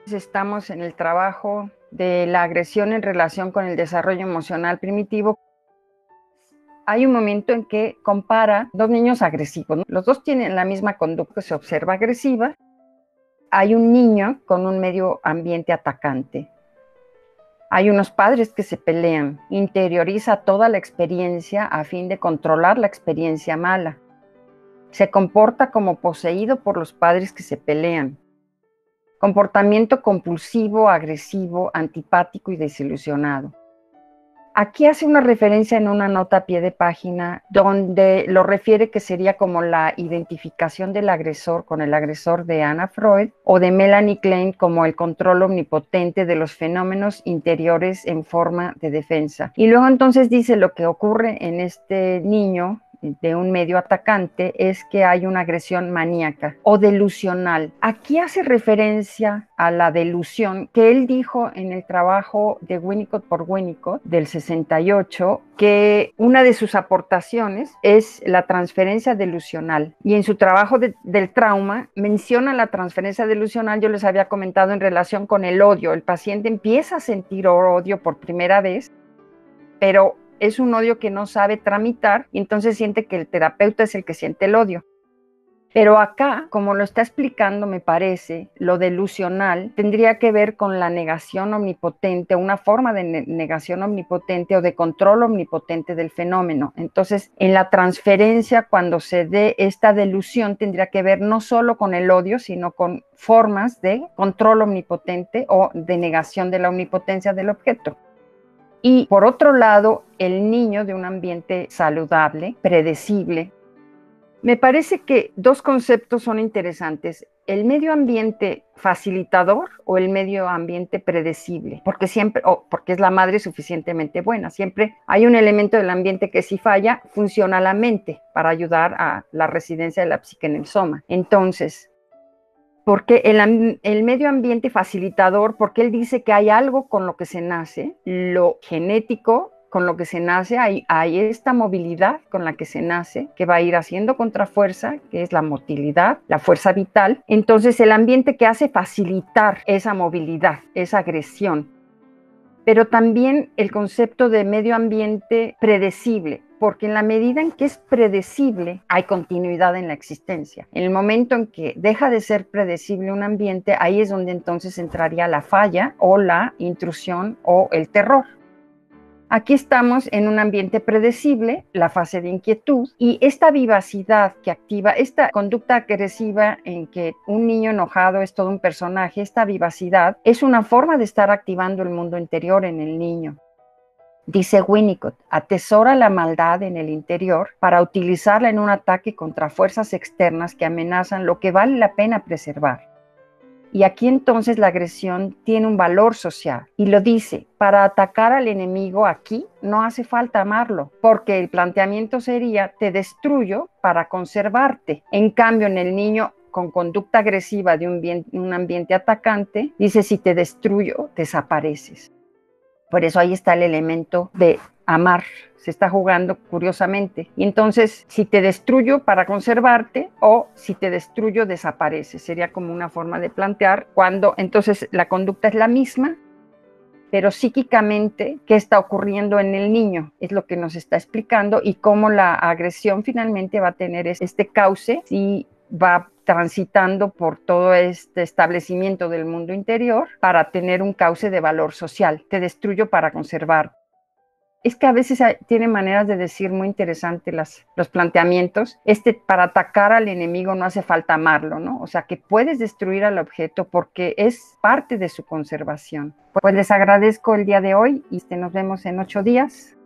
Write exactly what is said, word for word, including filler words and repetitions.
Estamos en el trabajo de la agresión en relación con el desarrollo emocional primitivo. Hay un momento en que compara dos niños agresivos, ¿no? Los dos tienen la misma conducta, se observa agresiva. Hay un niño con un medio ambiente atacante. Hay unos padres que se pelean, interioriza toda la experiencia a fin de controlar la experiencia mala. Se comporta como poseído por los padres que se pelean. Comportamiento compulsivo, agresivo, antipático y desilusionado. Aquí hace una referencia en una nota a pie de página donde lo refiere que sería como la identificación del agresor con el agresor de Anna Freud o de Melanie Klein como el control omnipotente de los fenómenos interiores en forma de defensa. Y luego entonces dice lo que ocurre en este niño de un medio atacante es que hay una agresión maníaca o delusional. Aquí hace referencia a la delusión que él dijo en el trabajo de Winnicott por Winnicott del sesenta y ocho, que una de sus aportaciones es la transferencia delusional. Y en su trabajo de, del trauma menciona la transferencia delusional. Yo les había comentado en relación con el odio. El paciente empieza a sentir odio por primera vez, pero es un odio que no sabe tramitar y entonces siente que el terapeuta es el que siente el odio. Pero acá, como lo está explicando, me parece, lo delusional tendría que ver con la negación omnipotente, una forma de negación omnipotente o de control omnipotente del fenómeno. Entonces, en la transferencia, cuando se dé esta delusión, tendría que ver no solo con el odio, sino con formas de control omnipotente o de negación de la omnipotencia del objeto. Y por otro lado, el niño de un ambiente saludable, predecible. Me parece que dos conceptos son interesantes: el medio ambiente facilitador o el medio ambiente predecible, porque siempre, o porque es la madre suficientemente buena. Siempre hay un elemento del ambiente que, si falla, funciona la mente para ayudar a la residencia de la psique en el soma. Entonces, porque el, el medio ambiente facilitador, porque él dice que hay algo con lo que se nace, lo genético con lo que se nace, hay, hay esta movilidad con la que se nace, que va a ir haciendo contrafuerza, que es la motilidad, la fuerza vital. Entonces el ambiente que hace facilitar esa movilidad, esa agresión. Pero también el concepto de medio ambiente predecible, porque en la medida en que es predecible, hay continuidad en la existencia. En el momento en que deja de ser predecible un ambiente, ahí es donde entonces entraría la falla o la intrusión o el terror. Aquí estamos en un ambiente predecible, la fase de inquietud, y esta vivacidad que activa, esta conducta agresiva en que un niño enojado es todo un personaje, esta vivacidad es una forma de estar activando el mundo interior en el niño. Dice Winnicott, atesora la maldad en el interior para utilizarla en un ataque contra fuerzas externas que amenazan lo que vale la pena preservar. Y aquí entonces la agresión tiene un valor social. Y lo dice, para atacar al enemigo aquí no hace falta amarlo, porque el planteamiento sería, te destruyo para conservarte. En cambio, en el niño con conducta agresiva de un, bien, un ambiente atacante, dice, si te destruyo, desapareces. Por eso ahí está el elemento de amar, se está jugando curiosamente. Y entonces, si te destruyo para conservarte o si te destruyo, desapareces. Sería como una forma de plantear cuando entonces la conducta es la misma, pero psíquicamente, ¿qué está ocurriendo en el niño? Es lo que nos está explicando, y cómo la agresión finalmente va a tener este cauce y va transitando por todo este establecimiento del mundo interior para tener un cauce de valor social. Te destruyo para conservar. Es que a veces tiene maneras de decir muy interesantes las, los planteamientos. Este, para atacar al enemigo no hace falta amarlo, ¿no? O sea, que puedes destruir al objeto porque es parte de su conservación. Pues les agradezco el día de hoy y nos vemos en ocho días.